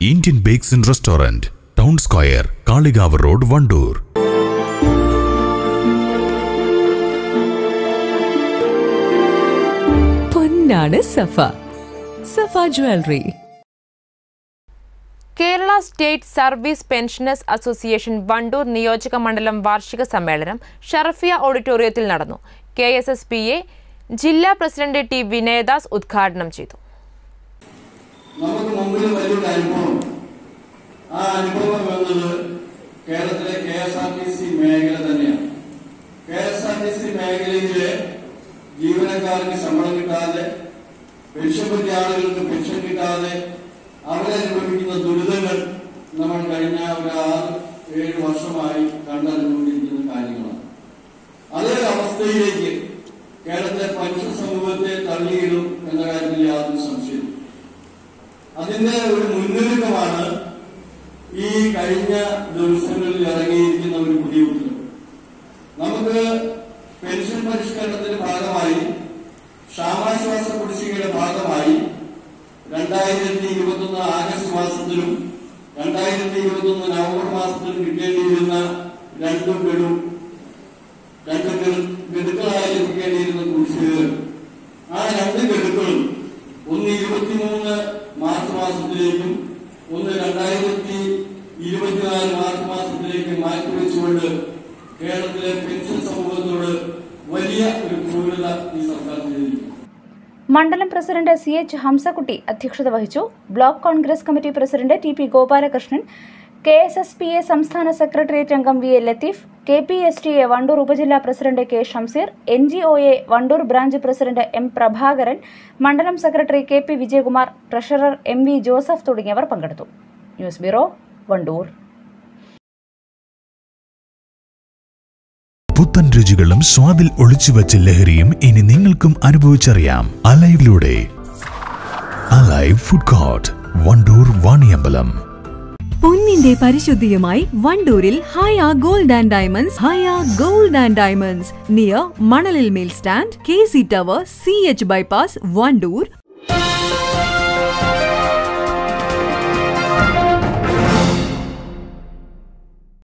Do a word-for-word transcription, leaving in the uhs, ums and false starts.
Indian Bakes and Restaurant, Town Square, Kaligav Road, Vandoor. Ponnana Safa. Safa Jewelry. Kerala State Service Pensioners Association Vandoor Niyojaka Mandalam Varshika Sammelanam Sharafia Auditoriyathil നടന്നു. K S S P A ജില്ലാ president T Vinayadas ഉദ്ഘാടനം ചെയ്തു. നമുക്ക് മുമ്പിൽ വലിയൊരു അനുഭവം ആ അനുഭവം എന്നത് കേരളത്തിലെ K S R T C മേഖല തന്നെയാണ്. K S R T C മേഖലയിലെ ജീവനക്കാർക്ക് ശമ്പളം കിട്ടാതെ, പെൻഷൻ പറ്റിയ ആളുകൾക്ക് പെൻഷൻ കിട്ടാതെ അവരനുഭവിക്കുന്ന ദുരിതങ്ങൾ നമ്മൾ കഴിഞ്ഞ ഒരു ആറ് ഏഴ് വർഷമായി കണ്ടറിഞ്ഞുകൊണ്ടിരിക്കുന്ന കാര്യങ്ങളാണ്. അതേ അവസ്ഥയിലേക്ക് കേരളത്തിലെ പെൻഷൻ സമൂഹത്തെ തള്ളിയിടും എന്ന കാര്യത്തിൽ യാതൊരു സംശയവും. അതിന്റെ ഒരു മുന്നൊരുക്കമാണ് ഈ കഴിഞ്ഞ ദിവസങ്ങളിൽ ഇറങ്ങിയിരിക്കുന്ന ഒരു പുതിയ ഉത്തരവ്. നമുക്ക് പെൻഷൻ പരിഷ്കരണത്തിന്റെ ഭാഗമായി, ക്ഷാമാശ്വാസ കുടിശ്ശികയുടെ ഭാഗമായി രണ്ടായിരത്തി ഇരുപത്തി ഒന്ന് ആഗസ്റ്റ് മാസത്തിലും രണ്ടായിരത്തി ഇരുപത്തി ഒന്ന് നവംബർ മാസത്തിലും കിട്ടേണ്ടിയിരുന്ന രണ്ടു ഗഡു രണ്ട് ഗഡുക്കളായി ലഭിക്കേണ്ടിയിരുന്ന കുടിശ്ശികകൾ, ആ രണ്ട് ഗഡുക്കളും ഒന്ന് ഇരുപത്തിമൂന്ന് മാർച്ച് മാസത്തിലേക്കും ഒന്ന് രണ്ടായിരത്തി ഇരുപത്തിനാല് മാർച്ച് മാസത്തിലേക്കും മാറ്റിവെച്ചുകൊണ്ട് കേരളത്തിലെ പെൻഷൻ സമൂഹത്തോട് വലിയ ഒരു ക്രൂരത ഈ സർക്കാർ ചെയ്തിരിക്കുന്നു. മണ്ഡലം പ്രസിഡന്റ് സി എച്ച് ഹംസക്കുട്ടി അധ്യക്ഷത വഹിച്ചു. Block Congress committee president T P Gopalakrishnan, K S S P A സംസ്ഥാന സെക്രട്ടേറിയറ്റ് അംഗം V A Latheef, K P S T A Wandoor ഉപജില്ലാ president K Shamseer, N G O A Wandoor branch president M Prabhakaran, മണ്ഡലം secretary K P Vijayakumar, treasurer M V Joseph തുടങ്ങിയവർ പങ്കെടുത്തു. News bureau, Wandoor. പുത്തൻ രുചികളും സ്വാദിൽ ഒളിച്ചുവച്ച ലഹരിയും ഇനി നിങ്ങൾക്കും അനുഭവിച്ചറിയാം അലൈവിലൂടെ. Alive food court, Wandoor Vaniyambalam. പൊന്നിന്റെ പരിശുദ്ധിയുമായി വണ്ടൂരിൽ Haya gold and diamonds. Haya gold and diamonds near മണലിൽ മേൽ stand, K C tower, C H bypass, Wandoor.